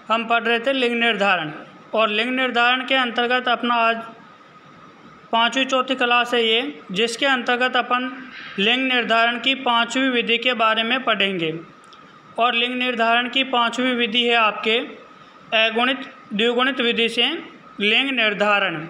हम पढ़ रहे थे लिंग निर्धारण, और लिंग निर्धारण के अंतर्गत अपना आज 5वीं चौथी क्लास है ये, जिसके अंतर्गत अपन लिंग निर्धारण की 5वीं विधि के बारे में पढ़ेंगे। और लिंग निर्धारण की 5वीं विधि है आपके अगुणित द्विगुणित विधि से लिंग निर्धारण।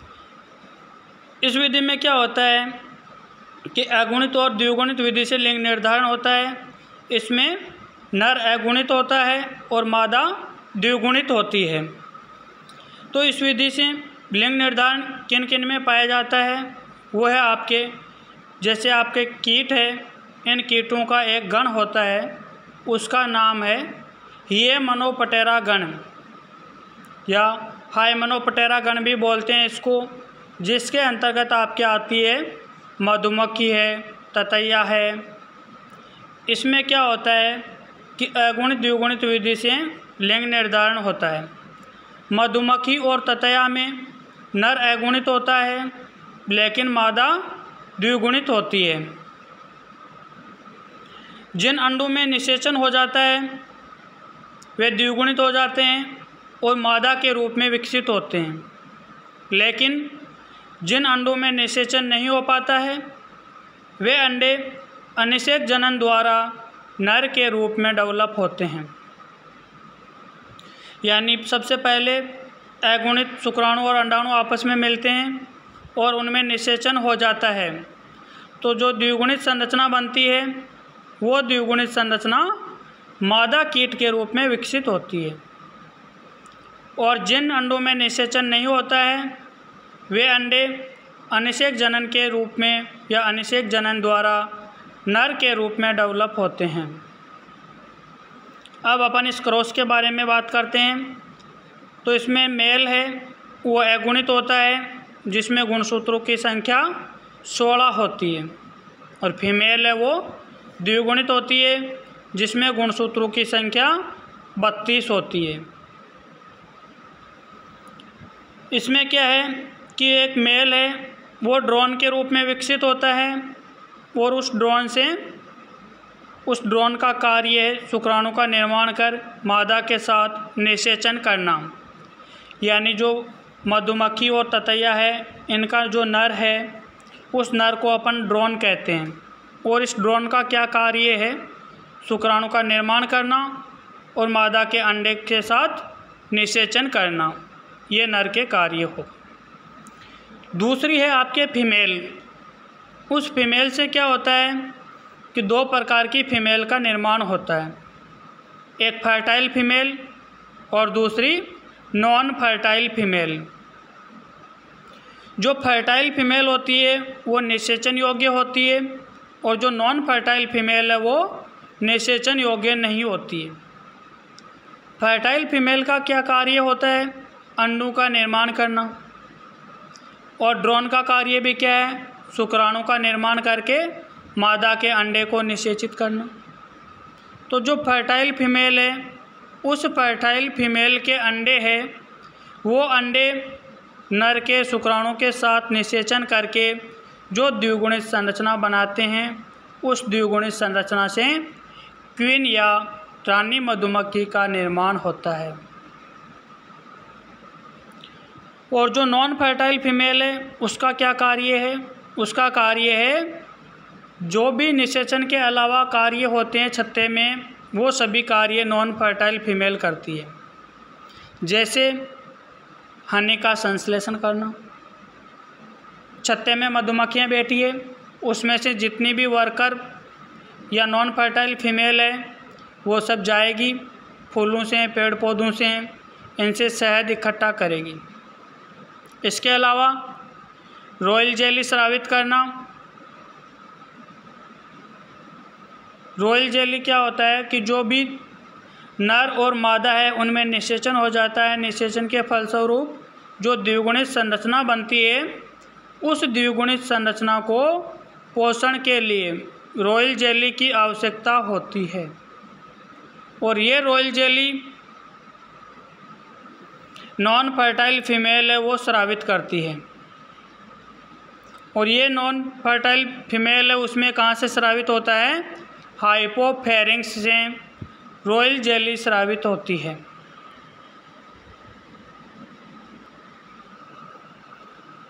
इस विधि में क्या होता है कि अगुणित और द्विगुणित विधि से लिंग निर्धारण होता है। इसमें नर अगुणित होता है और मादा द्विगुणित होती है। तो इस विधि से लिंग निर्धारण किन किन में पाया जाता है, वो है आपके जैसे आपके कीट है, इन कीटों का एक गण होता है, उसका नाम है हाइमेनोप्टेरा गण या हाइमेनोप्टेरा गण भी बोलते हैं इसको, जिसके अंतर्गत आपके आती है मधुमक्खी है, ततैया है। इसमें क्या होता है कि अगुणित द्विगुणित विधि से लिंग निर्धारण होता है। मधुमक्खी और ततैया में नर अगुणित होता है लेकिन मादा द्विगुणित होती है। जिन अंडों में निषेचन हो जाता है वे द्विगुणित हो जाते हैं और मादा के रूप में विकसित होते हैं, लेकिन जिन अंडों में निषेचन नहीं हो पाता है वे अंडे अनिषेक जनन द्वारा नर के रूप में डेवलप होते हैं। यानी सबसे पहले अगुणित शुक्राणु और अंडाणु आपस में मिलते हैं और उनमें निषेचन हो जाता है, तो जो द्विगुणित संरचना बनती है वो द्विगुणित संरचना मादा कीट के रूप में विकसित होती है। और जिन अंडों में निषेचन नहीं होता है वे अंडे अनिषेक जनन के रूप में या अनिषेक जनन द्वारा नर के रूप में डेवलप होते हैं। अब अपन इस क्रॉस के बारे में बात करते हैं। तो इसमें मेल है वो अगुणित होता है जिसमें गुणसूत्रों की संख्या 16 होती है, और फीमेल है वो द्विगुणित होती है जिसमें गुणसूत्रों की संख्या 32 होती है। इसमें क्या है कि एक मेल है वो ड्रोन के रूप में विकसित होता है और उस ड्रोन का कार्य है शुक्राणु का निर्माण कर मादा के साथ निषेचन करना। यानी जो मधुमक्खी और ततैया है इनका जो नर है उस नर को अपन ड्रोन कहते हैं, और इस ड्रोन का क्या कार्य है शुक्राणु का निर्माण करना और मादा के अंडे के साथ निषेचन करना, ये नर के कार्य हो। दूसरी है आपके फीमेल। उस फीमेल से क्या होता है कि 2 प्रकार की फीमेल का निर्माण होता है, एक फर्टाइल फीमेल और दूसरी नॉन फर्टाइल फीमेल। जो फर्टाइल फीमेल होती है वो निषेचन योग्य होती है और जो नॉन फर्टाइल फीमेल है वो निषेचन योग्य नहीं होती है। फर्टाइल फीमेल का क्या कार्य होता है, अंडों का निर्माण करना, और ड्रोन का कार्य भी क्या है, शुक्राणु का निर्माण करके मादा के अंडे को निषेचित करना। तो जो फर्टाइल फीमेल है उस फर्टाइल फीमेल के अंडे हैं वो अंडे नर के शुक्राणु के साथ निषेचन करके जो द्विगुणित संरचना बनाते हैं, उस द्विगुणित संरचना से क्वीन या रानी मधुमक्खी का निर्माण होता है। और जो नॉन फर्टाइल फीमेल है उसका क्या कार्य है, उसका कार्य है जो भी निषेचन के अलावा कार्य होते हैं छत्ते में वो सभी कार्य नॉन फर्टाइल फीमेल करती है। जैसे हनी का संश्लेषण करना, छत्ते में मधुमक्खियाँ बैठी है उसमें से जितनी भी वर्कर या नॉन फर्टाइल फीमेल है वो सब जाएगी फूलों से, पेड़ पौधों से, इनसे शहद इकट्ठा करेगी। इसके अलावा रॉयल जेली स्रावित करना। रॉयल जेली क्या होता है कि जो भी नर और मादा है उनमें निषेचन हो जाता है, निषेचन के फलस्वरूप जो द्विगुणित संरचना बनती है उस द्विगुणित संरचना को पोषण के लिए रॉयल जेली की आवश्यकता होती है। और ये royal jelly non fertile female है वो स्रावित करती है। और ये नॉन फर्टाइल फीमेल है उसमें कहाँ से स्रावित होता है, हाइपोफेरिंक्स से रॉयल जेली स्रावित होती है।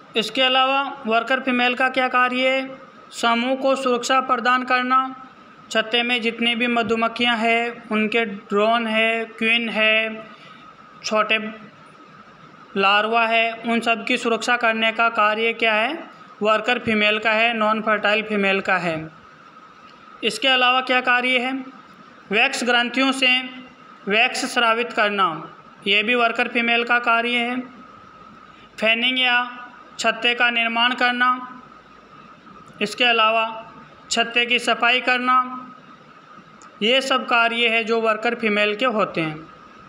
इसके अलावा वर्कर फीमेल का क्या कार्य है? समूह को सुरक्षा प्रदान करना। छत्ते में जितनी भी मधुमक्खियां हैं, उनके ड्रोन है, क्वीन है, छोटे लार्वा है, उन सब की सुरक्षा करने का कार्य क्या है? वर्कर फीमेल का है, नॉन फर्टाइल फीमेल का है। इसके अलावा क्या कार्य है? वैक्स ग्रंथियों से वैक्स स्रावित करना, ये भी वर्कर फीमेल का कार्य है। फैनिंग या छत्ते का निर्माण करना, इसके अलावा छत्ते की सफाई करना, ये सब कार्य है जो वर्कर फीमेल के होते हैं।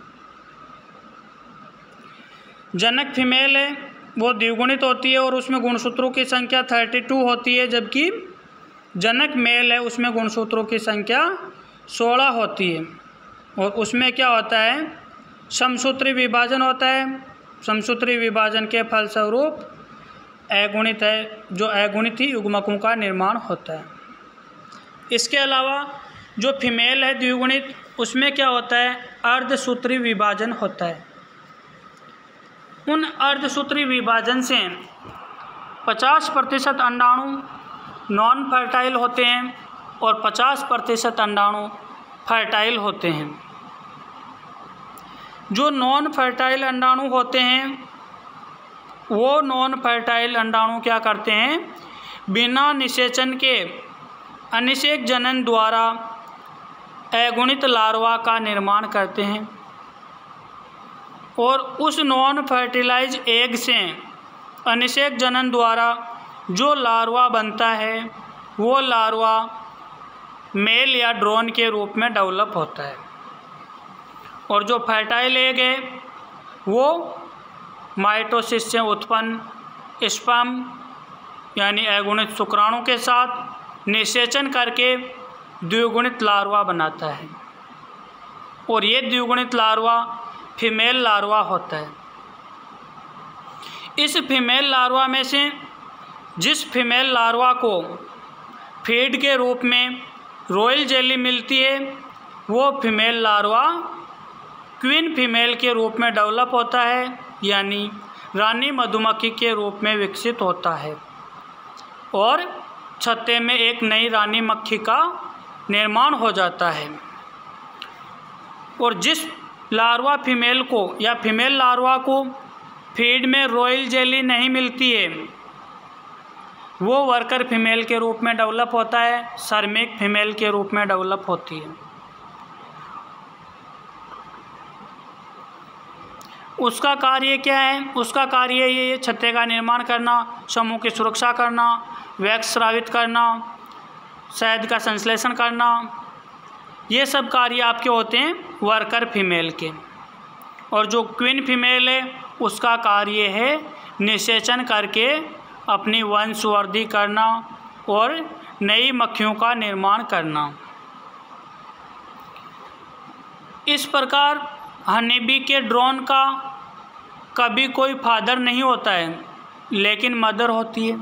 जनक फीमेल है वो द्विगुणित होती है और उसमें गुणसूत्रों की संख्या 32 होती है, जबकि जनक मेल है उसमें गुणसूत्रों की संख्या 16 होती है। और उसमें क्या होता है? समसूत्री विभाजन होता है। समसूत्री विभाजन के फलस्वरूप अगुणित है, जो अगुणित ही युग्मकों का निर्माण होता है। इसके अलावा जो फीमेल है द्विगुणित, उसमें क्या होता है? अर्धसूत्री विभाजन होता है। उन अर्धसूत्री विभाजन से 50% अंडाणु नॉन फर्टाइल होते हैं और 50% अंडाणु फर्टाइल होते हैं। जो नॉन फर्टाइल अंडाणु होते हैं वो नॉन फर्टाइल अंडाणु क्या करते हैं? बिना निषेचन के अनिषेक जनन द्वारा अगुणित लार्वा का निर्माण करते हैं और उस नॉन फर्टिलाइज एग से अनिषेक जनन द्वारा जो लार्वा बनता है वो लार्वा मेल या ड्रोन के रूप में डेवलप होता है। और जो फर्टाइल एग है वो माइटोसिस से उत्पन्न स्पर्म यानी अगुणित शुक्राणु के साथ निषेचन करके द्विगुणित लार्वा बनाता है और ये द्विगुणित लार्वा फीमेल लार्वा होता है। इस फीमेल लार्वा में से जिस फीमेल लार्वा को फीड के रूप में रॉयल जेली मिलती है वो फीमेल लार्वा क्वीन फीमेल के रूप में डेवलप होता है, यानी रानी मधुमक्खी के रूप में विकसित होता है और छत्ते में एक नई रानी मक्खी का निर्माण हो जाता है। और जिस लार्वा फीमेल को या फीमेल लार्वा को फीड में रॉयल जेली नहीं मिलती है वो वर्कर फीमेल के रूप में डेवलप होता है, श्रमिक फीमेल के रूप में डेवलप होती है। उसका कार्य क्या है? उसका कार्य ये छत्ते का निर्माण करना, समूह की सुरक्षा करना, वैक्स स्रावित करना, शहद का संश्लेषण करना, ये सब कार्य आपके होते हैं वर्कर फीमेल के। और जो क्वीन फीमेल है उसका कार्य है निषेचन करके अपनी वंशवृद्धि करना और नई मक्खियों का निर्माण करना। इस प्रकार हनी बी के ड्रोन का कभी कोई फादर नहीं होता है लेकिन मदर होती है,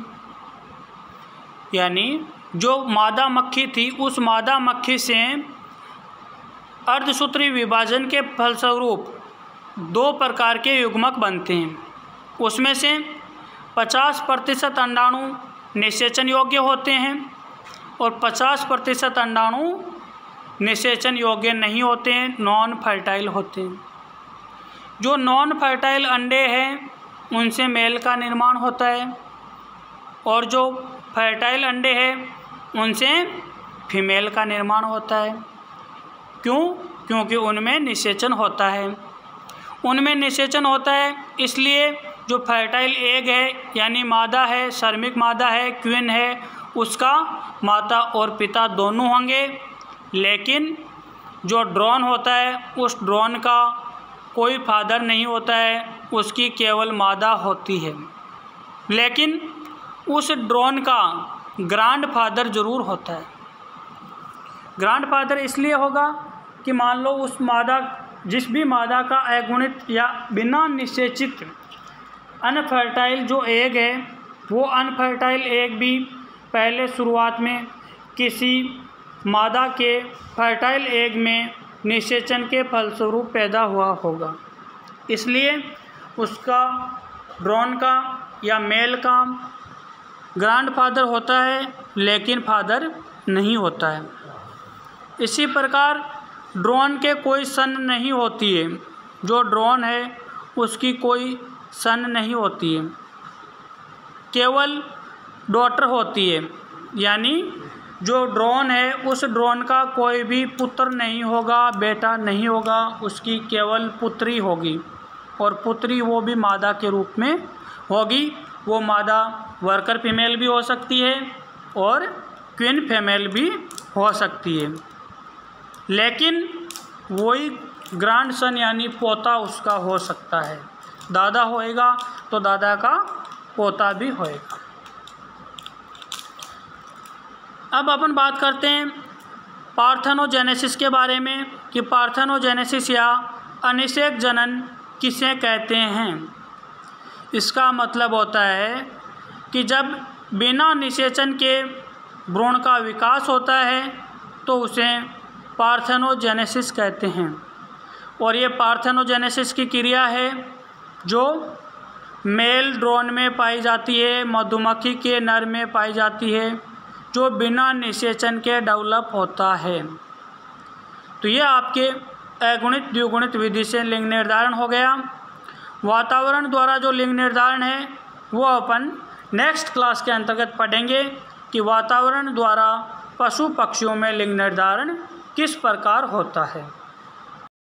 यानी जो मादा मक्खी थी उस मादा मक्खी से अर्धसूत्री विभाजन के फलस्वरूप 2 प्रकार के युग्मक बनते हैं। उसमें से 50% अंडाणु निषेचन योग्य होते हैं और 50% अंडाणु निषेचन योग्य नहीं होते हैं, नॉन फर्टाइल होते हैं। जो नॉन फर्टाइल अंडे हैं उनसे मेल का निर्माण होता है और जो फर्टाइल अंडे हैं उनसे फीमेल का निर्माण होता है। क्यों? क्योंकि उनमें निषेचन होता है। उनमें निषेचन होता है इसलिए जो फर्टाइल एग है यानी मादा है, श्रमिक मादा है, क्वीन है, उसका माता और पिता दोनों होंगे। लेकिन जो ड्रोन होता है उस ड्रोन का कोई फादर नहीं होता है, उसकी केवल मादा होती है। लेकिन उस ड्रोन का ग्रैंड फादर ज़रूर होता है। ग्रैंड फादर इसलिए होगा कि मान लो उस मादा, जिस भी मादा का अगुणित या बिना निषेचित अनफर्टाइल जो एग है वो अनफर्टाइल एग भी पहले शुरुआत में किसी मादा के फर्टाइल एग में निषेचन के फलस्वरूप पैदा हुआ होगा। इसलिए उसका ड्रोन का या मेल का ग्रैंडफादर होता है लेकिन फादर नहीं होता है। इसी प्रकार ड्रोन के कोई सन नहीं होती है, जो ड्रोन है उसकी कोई सन नहीं होती है, केवल डॉटर होती है। यानी जो ड्रोन है उस ड्रोन का कोई भी पुत्र नहीं होगा, बेटा नहीं होगा, उसकी केवल पुत्री होगी और पुत्री वो भी मादा के रूप में होगी। वो मादा वर्कर फीमेल भी हो सकती है और क्वीन फीमेल भी हो सकती है, लेकिन वही ग्रैंडसन यानी पोता उसका हो सकता है। दादा होएगा तो दादा का पोता भी होएगा। अब अपन बात करते हैं पार्थेनोजेनेसिस के बारे में कि पार्थेनोजेनेसिस या अनिषेक जनन किसे कहते हैं। इसका मतलब होता है कि जब बिना निषेचन के भ्रूण का विकास होता है तो उसे पार्थेनोजेनेसिस कहते हैं। और ये पार्थेनोजेनेसिस की क्रिया है जो मेल ड्रोन में पाई जाती है, मधुमक्खी के नर में पाई जाती है, जो बिना निषेचन के डेवलप होता है। तो ये आपके अगुणित द्विगुणित विधि से लिंग निर्धारण हो गया। वातावरण द्वारा जो लिंग निर्धारण है वो अपन नेक्स्ट क्लास के अंतर्गत पढ़ेंगे कि वातावरण द्वारा पशु पक्षियों में लिंग निर्धारण किस प्रकार होता है।